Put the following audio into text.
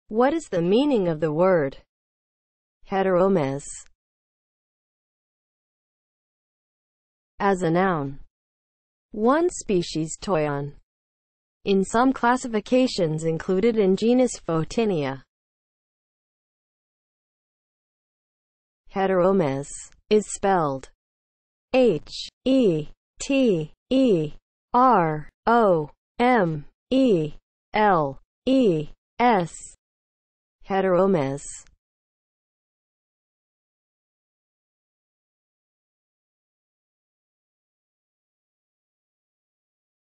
What is the meaning of the word heteromeles? As a noun, one species toyon, in some classifications included in genus Photinia. Heteromeles is spelled Heteromeles. Heteromeles.